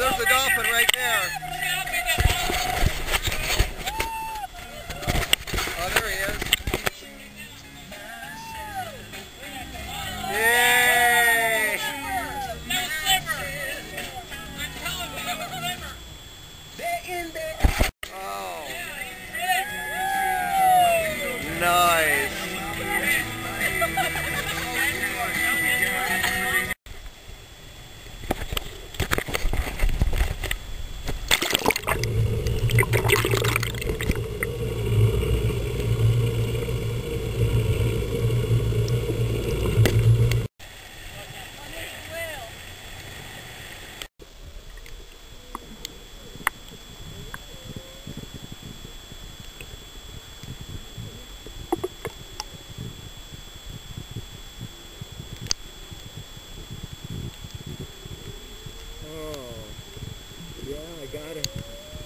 there's a dolphin right there. Oh, there he is. Yay! No sliver. I'm telling you, no sliver. They're in there. Oh. Nice. I got it.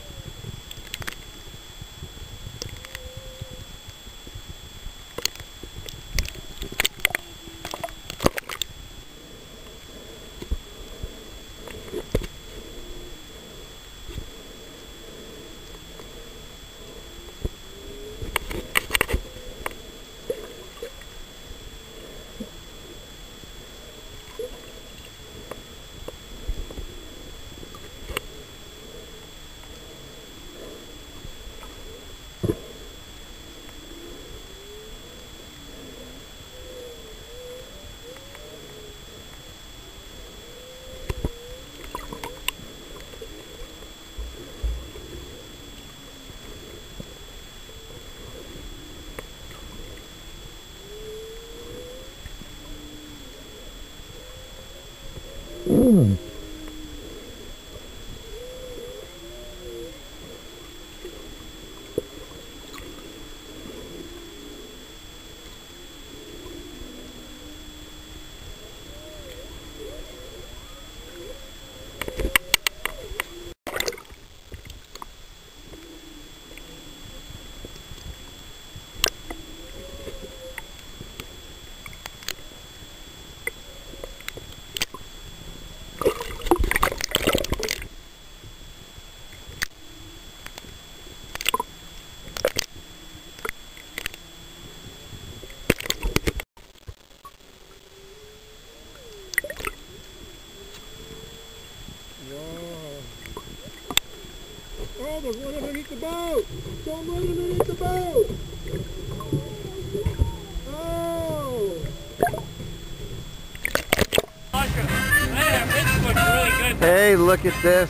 Oh, there's one underneath the boat! Don't run underneath the boat! Oh! Hey, look at this.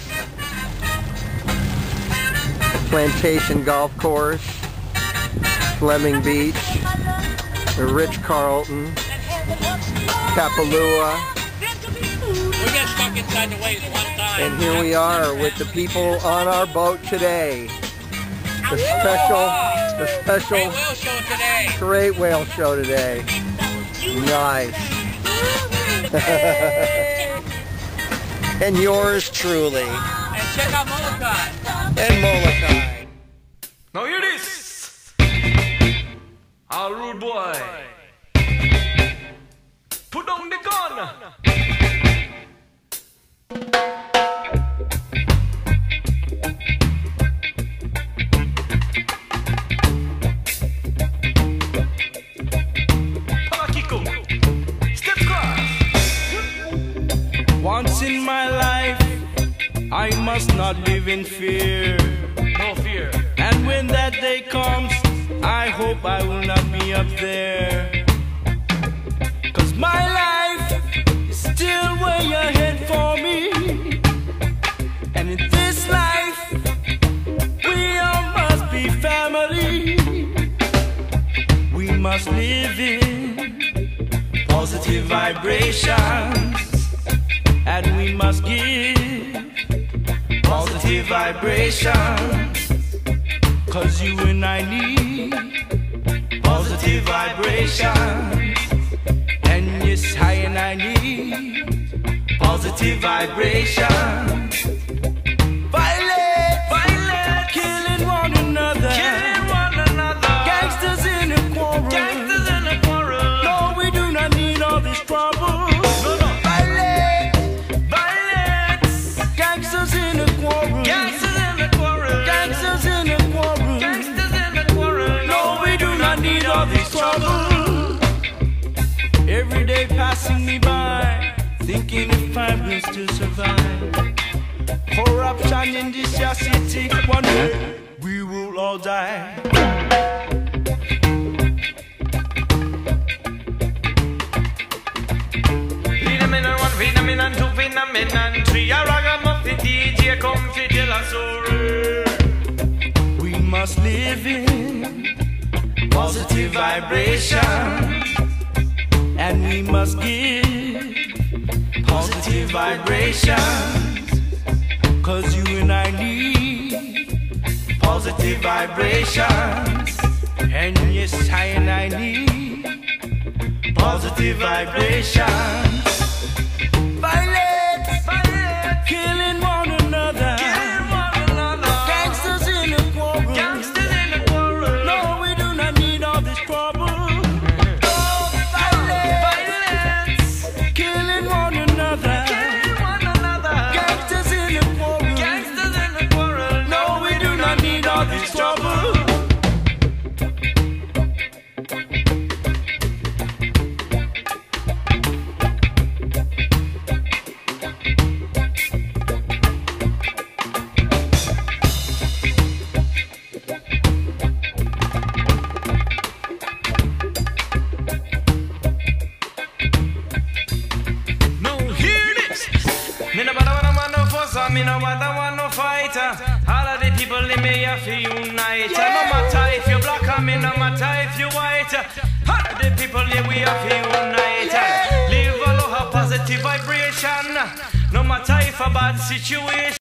Plantation Golf Course, Fleming Beach, the Ritz-Carlton, Kapalua. We got stuck inside the waves one time. And here we are with the people on our boat today. The special great whale show today. Nice. And yours truly. And check out Molokai. And Molokai. Now hear this. Our rude boy. Put down the gun. Once in my life, I must not live in fear. No fear. And when that day comes, I hope I will not be up there. 'Cause my life is still way ahead for me. And in this life, we all must be family. We must live in positive vibrations. And we must give positive vibrations. 'Cause you and I need positive vibrations. And yes, I and I need positive vibrations. Violence, violence, killing one another, killing one another. Gangsters in a quarrel, gangsters in a quarrel. No, we do not need all this trouble. No, no. Violence, violence, gangsters in thinking if vibrance to survive. Corruption in this your city, one day we will all die. Phenomenon 1, phenomenon 2, phenomenon 3. A ragamuffin DJ come to tell us story. We must live in positive vibrations, and we must give positive vibrations, 'cause you and I need positive vibrations. And yes, I and I need positive vibrations. Violence, violence, killing one another, Killing one another. gangsters in a quarrel. Gangsters in the quarrel. No, we do not need all this trouble. Oh, violence, killing one another, Killing one another. gangsters in a quarrel. Gangsters in the quarrel. No, we do not need all this trouble. Me no bother want no fuss, me no bother want no fight. All of the people they may have to unite. No matter if you black or me, no matter if you white. All of the people they we have to unite. Live a lot of positive vibration. No matter if a bad situation.